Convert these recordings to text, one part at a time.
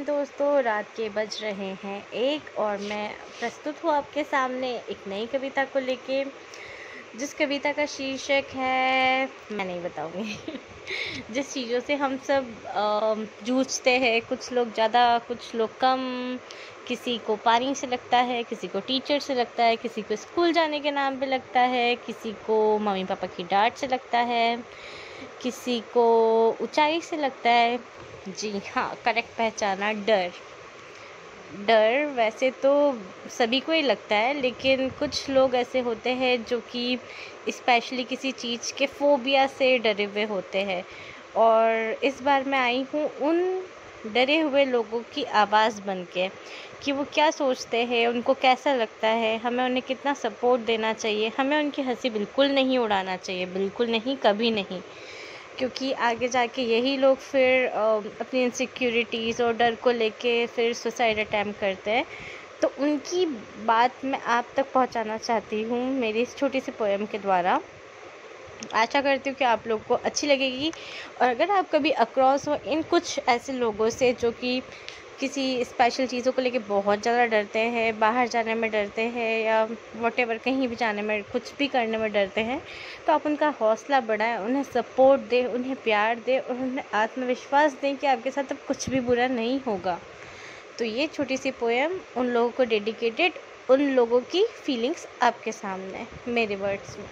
दोस्तों, रात के बज रहे हैं 1 और मैं प्रस्तुत हूँ आपके सामने एक नई कविता को लेके, जिस कविता का शीर्षक है मैं नहीं बताऊँगी। जिस चीज़ों से हम सब जूझते हैं, कुछ लोग ज़्यादा, कुछ लोग कम। किसी को पानी से लगता है, किसी को टीचर से लगता है, किसी को स्कूल जाने के नाम पे लगता है, किसी को मम्मी पापा की डांट से लगता है, किसी को ऊंचाई से लगता है। जी हाँ, करेक्ट पहचाना, डर। डर वैसे तो सभी को ही लगता है, लेकिन कुछ लोग ऐसे होते हैं जो कि स्पेशली किसी चीज़ के फोबिया से डरे हुए होते हैं। और इस बार मैं आई हूँ उन डरे हुए लोगों की आवाज़ बन के, कि वो क्या सोचते हैं, उनको कैसा लगता है, हमें उन्हें कितना सपोर्ट देना चाहिए। हमें उनकी हंसी बिल्कुल नहीं उड़ाना चाहिए, बिल्कुल नहीं, कभी नहीं, क्योंकि आगे जाके यही लोग फिर अपनी इनसिक्योरिटीज़ और डर को लेके फिर सुसाइड अटैम्प्ट करते हैं। तो उनकी बात मैं आप तक पहुंचाना चाहती हूँ मेरी इस छोटी सी पोएम के द्वारा। आशा करती हूँ कि आप लोग को अच्छी लगेगी। और अगर आप कभी अक्रॉस हो इन कुछ ऐसे लोगों से जो कि किसी स्पेशल चीज़ों को लेके बहुत ज़्यादा डरते हैं, बाहर जाने में डरते हैं, या व्हाटएवर कहीं भी जाने में, कुछ भी करने में डरते हैं, तो आप उनका हौसला बढ़ाएं, उन्हें सपोर्ट दें, उन्हें प्यार दें और उन्हें आत्मविश्वास दें कि आपके साथ अब कुछ भी बुरा नहीं होगा। तो ये छोटी सी पोएम उन लोगों को डेडिकेटेड, उन लोगों की फीलिंग्स आपके सामने मेरे वर्ड्स में।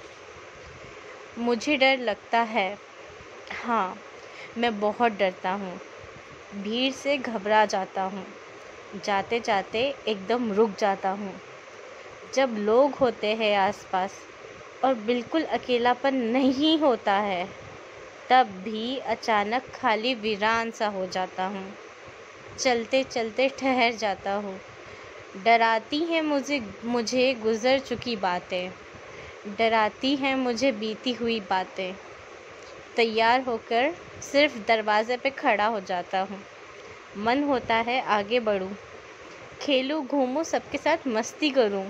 मुझे डर लगता है, हाँ, मैं बहुत डरता हूँ। भीड़ से घबरा जाता हूँ, जाते जाते एकदम रुक जाता हूँ। जब लोग होते हैं आसपास और बिल्कुल अकेलापन नहीं होता है, तब भी अचानक खाली वीरान सा हो जाता हूँ। चलते चलते ठहर जाता हूँ। डराती हैं मुझे गुजर चुकी बातें, डराती हैं मुझे बीती हुई बातें। तैयार होकर सिर्फ दरवाजे पे खड़ा हो जाता हूँ। मन होता है आगे बढ़ूँ, खेलूँ, घूमूँ, सबके साथ मस्ती करूँ,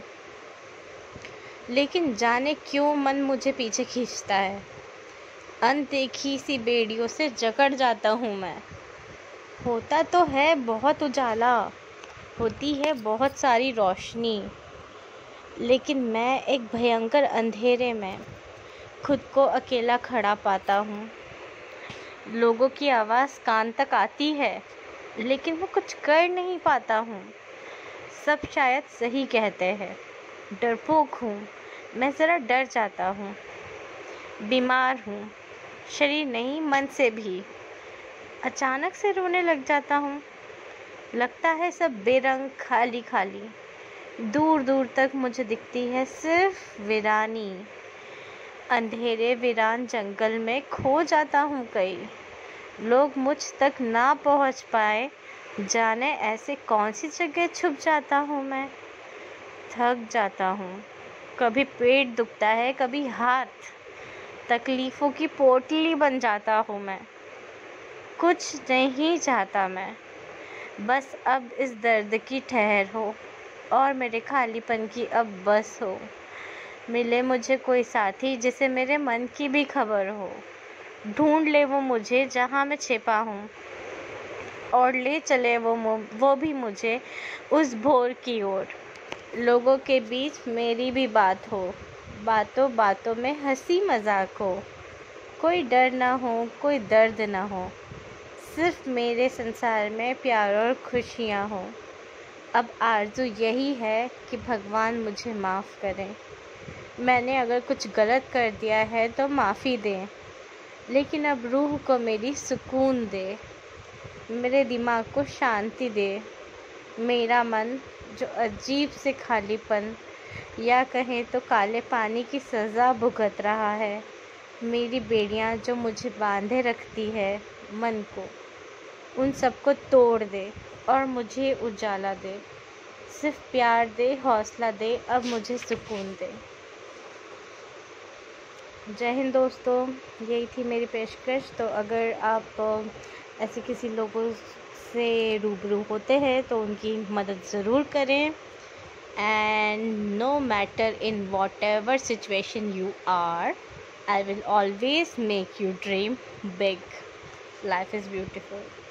लेकिन जाने क्यों मन मुझे पीछे खींचता है। अनदेखी सी बेड़ियों से जकड़ जाता हूँ मैं। होता तो है बहुत उजाला, होती है बहुत सारी रोशनी, लेकिन मैं एक भयंकर अंधेरे में खुद को अकेला खड़ा पाता हूँ। लोगों की आवाज़ कान तक आती है, लेकिन मैं कुछ कर नहीं पाता हूँ। सब शायद सही कहते हैं, डरपोक हूँ मैं, ज़रा डर जाता हूँ। बीमार हूँ, शरीर नहीं मन से भी। अचानक से रोने लग जाता हूँ। लगता है सब बेरंग, खाली खाली। दूर दूर तक मुझे दिखती है सिर्फ वीरानी। अंधेरे वीरान जंगल में खो जाता हूँ कई। लोग मुझ तक ना पहुँच पाए, जाने ऐसे कौन सी जगह छुप जाता हूँ मैं। थक जाता हूँ, कभी पेट दुखता है, कभी हाथ। तकलीफ़ों की पोटली बन जाता हूँ मैं। कुछ नहीं चाहता मैं, बस अब इस दर्द की ठहर हो और मेरे खालीपन की अब बस हो। मिले मुझे कोई साथी जिसे मेरे मन की भी खबर हो। ढूंढ ले वो मुझे जहाँ मैं छिपा हूँ, और ले चले वो भी मुझे उस भोर की ओर। लोगों के बीच मेरी भी बात हो, बातों बातों में हंसी मजाक हो। कोई डर ना हो, कोई दर्द ना हो, सिर्फ मेरे संसार में प्यार और खुशियाँ हो। अब आरज़ू यही है कि भगवान मुझे माफ़ करें। मैंने अगर कुछ गलत कर दिया है तो माफ़ी दें, लेकिन अब रूह को मेरी सुकून दे, मेरे दिमाग को शांति दे। मेरा मन जो अजीब से खालीपन, या कहें तो काले पानी की सज़ा भुगत रहा है, मेरी बेड़ियाँ जो मुझे बांधे रखती है मन को, उन सबको तोड़ दे और मुझे उजाला दे। सिर्फ प्यार दे, हौसला दे, अब मुझे सुकून दे। जय हिंद दोस्तों, यही थी मेरी पेशकश। तो अगर आप ऐसे किसी लोगों से रूबरू होते हैं तो उनकी मदद ज़रूर करें। And no matter in whatever situation you are, I will always make you dream big. Life is beautiful.